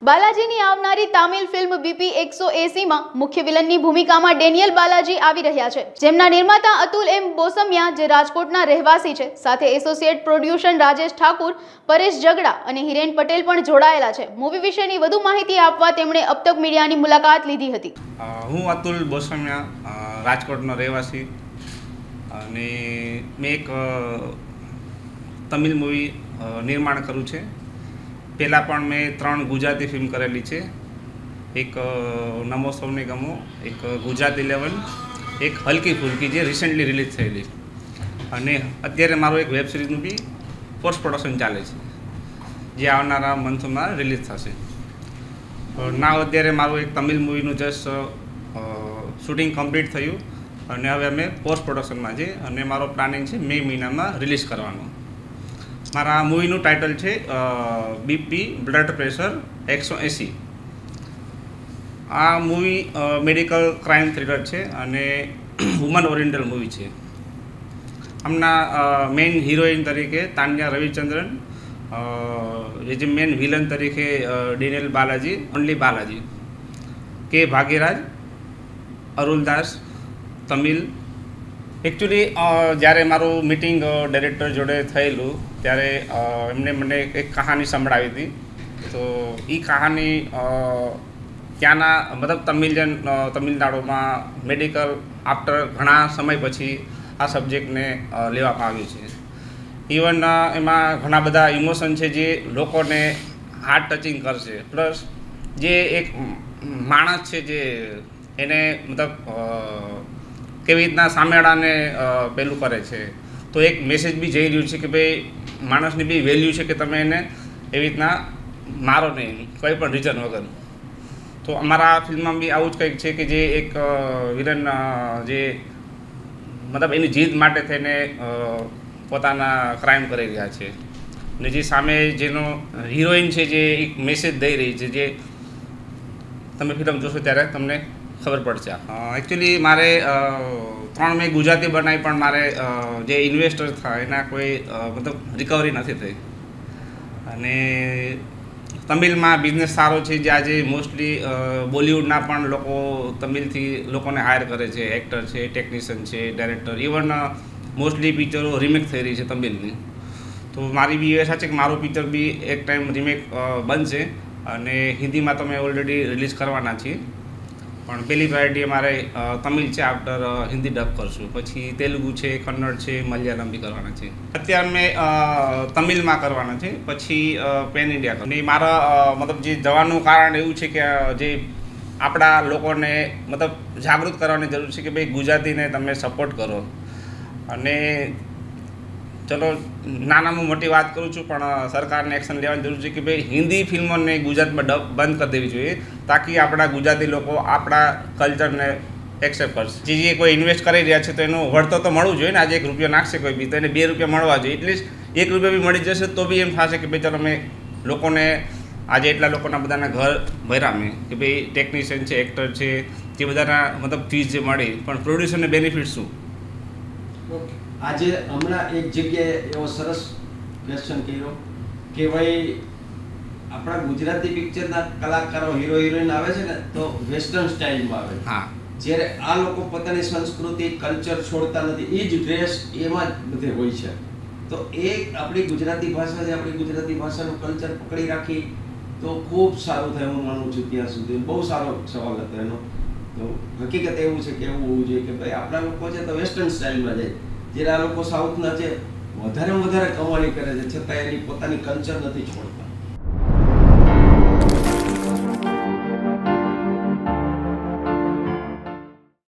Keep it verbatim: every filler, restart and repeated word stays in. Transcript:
બાલાજીની આવનારી Tamil film BP એકસો એસી માં મુખ્ય વિલનની ભૂમિકામાં ડેનિયલ બાલાજી આવી રહ્યા છે, જેમના નિર્માતા અતુલ એમ બોસમિયા જે રાજકોટના રહેવાસી છે, સાથે એસોસિએટ પ્રોડ્યુસર રાજેશ ઠાકુર, પરેશ જગડા અને હિરેન પટેલ પણ જોડાયેલા છે। મૂવી વિશેની વધુ માહિતી આપવા તેમણે અબ તક મીડિયાની મુલાકાત લીધી હતી। હું અતુલ બોસમિયા, રાજકોટનો રહેવાસી, અને મેં એક તમિલ મૂવી નિર્માણ કર્યું છે। પહેલાં પણ મેં ત્રણ ગુજરાતી ફિલ્મ કરેલી છે, એક નમો સૌને ગમો, એક ગુજરાત ઇલેવન, એક હલકી ફુલકી જે રિસેન્ટલી રિલીઝ થયેલી, અને અત્યારે મારું એક વેબ સિરીઝનું બી પોસ્ટ પ્રોડક્શન ચાલે છે, જે આવનારા મંથમાં રિલીઝ થશે। ના અત્યારે મારું એક તમિલ મૂવીનું જસ્ટ શૂટિંગ કમ્પ્લીટ થયું, અને હવે અમે પોસ્ટ પ્રોડક્શનમાં છે, અને મારો પ્લાનિંગ છે મે મહિનામાં રિલીઝ કરવાનો। મારા મૂવીનું ટાઇટલ છે બીપી બ્લડ પ્રેશર એકસો એંસી। આ મૂવી મેડિકલ ક્રાઇમ થ્રિલર છે અને વુમન ઓરિએન્ટલ મૂવી છે। આમના મેઇન હિરોઈન તરીકે તાન્યા રવિચંદ્રન, જે મેઇન વિલન તરીકે Daniel Balaji, only Balaji, K Bhagyaraj, અરુલદાસ, Tamil. Actually જ્યારે મારું મિટિંગ ડાયરેક્ટર જોડે થયેલું ત્યારે એમને મને એક કહાની સંભળાવી હતી। તો એ કહાની ત્યાંના મતલબ તમિલિયન તમિલનાડુમાં મેડિકલ આફ્ટર ઘણા સમય પછી આ સબ્જેક્ટને લેવામાં આવ્યું છે। ઇવન એમાં ઘણા બધા ઇમોશન છે જે લોકોને હાર્ટ ટચિંગ કરશે, પ્લસ જે એક માણસ છે જે એને મતલબ કેવી રીતના સામેવાળાને પેલું કરે છે, તો એક મેસેજ બી જઈ રહ્યું છે કે ભાઈ માણસની બી વેલ્યુ છે કે તમે એને એવી રીતના મારો નહીં, કોઈ પણ રીઝન વગર। તો અમારા ફિલ્મમાં બી આવું જ કંઈક છે કે જે એક વિલન જે મતલબ એની જીત માટે થઈને પોતાના ક્રાઇમ કરી રહ્યા છે, ને જે સામે જેનો હિરોઈન છે જે એક મેસેજ દઈ રહી છે, જે તમે ફિલ્મ જોશો ત્યારે તમને ખબર પડશે। એકચ્યુઅલી મારે ત્રણ મેં ગુજરાતી બનાવી, પણ મારે જે ઇન્વેસ્ટર થાય એના કોઈ મતલબ રિકવરી નથી થઈ, અને તમિલમાં બિઝનેસ સારો છે, જે આજે મોસ્ટલી બોલિવૂડના પણ લોકો તમિલથી લોકોને હાયર કરે છે, એક્ટર છે, ટેકનિશિયન છે, ડાયરેક્ટર, ઇવન મોસ્ટલી પિક્ચરો રિમેક થઈ રહી છે તમિલની। તો મારી બી આશા છે કે મારું પિક્ચર બી એક ટાઈમ રિમેક બનશે, અને હિન્દીમાં તો મેં ઓલરેડી રિલીઝ કરવાના છીએ, પણ પહેલી પ્રાયોરિટી અમારે તમિલ છે, આફ્ટર હિન્દી ડબ કરશું, પછી તેલુગુ છે, કન્નડ છે, મલયાલમ બી કરવાના છે। અત્યારે મેં તમિલમાં કરવાના છે, પછી પેન ઇન્ડિયા અને મારા મતલબ જે જવાનું કારણ એવું છે કે જે આપણા લોકોને મતલબ જાગૃત કરવાની જરૂર છે કે ભાઈ ગુજરાતીને તમે સપોર્ટ કરો। અને ચલો નાનામાં મોટી વાત કરું છું, પણ સરકારને એક્શન લેવાની જરૂર છે કે ભાઈ હિન્દી ફિલ્મોને ગુજરાતમાં ડબ બંધ કરી દેવી જોઈએ, તાકી આપણા ગુજરાતી લોકો આપણા કલ્ચરને એક્સેપ્ટ કરશે। જે જે કોઈ ઇન્વેસ્ટ કરી રહ્યા છે તો એનું વળતર તો મળવું જોઈએ ને। આજે એક રૂપિયો નાખશે કોઈ બી તો એને બે રૂપિયા મળવા જોઈએ, એટલીસ્ટ એક રૂપિયા બી મળી જશે તો બી એમ થશે કે ભાઈ ચાલો મેં લોકોને આજે એટલા લોકોના બધાના ઘર ભર્યા મેં કે ભાઈ ટેકનિશિયન છે, એક્ટર છે, જે બધાના મતલબ ફીસ જે મળી, પણ પ્રોડ્યુસરને બેનિફિટ શું? આજે હમણાં એક જગ્યાએ એવો સરસ ક્વેશ્ચન કર્યો કે ભાઈ આપણા ગુજરાતી પિક્ચરના કલાકારો હીરો હિરોઈન આવે છે ને તો વેસ્ટર્ન સ્ટાઇલમાં આવે, હા, જ્યારે આ લોકો પોતાની સંસ્કૃતિ કલ્ચર છોડતા નથી, એ જ ડ્રેસ એમાં જ બધે હોય છે। તો એ આપણી ગુજરાતી ભાષા છે, આપણી ગુજરાતી ભાષાનું કલ્ચર પકડી રાખી તો ખૂબ સારું થાય, હું માનું છું ત્યાં સુધી। બહુ સારો સવાલ હતો એનો। તો હકીકત એવું છે કે એવું હોવું જોઈએ કે ભાઈ આપણા લોકો છે તો વેસ્ટર્ન સ્ટાઇલમાં જાય, જ્યારે આ લોકો સાઉથના છે વધારેમાં વધારે કમાણી કરે છે, છતાં એની પોતાની કલ્ચર નથી છોડતા।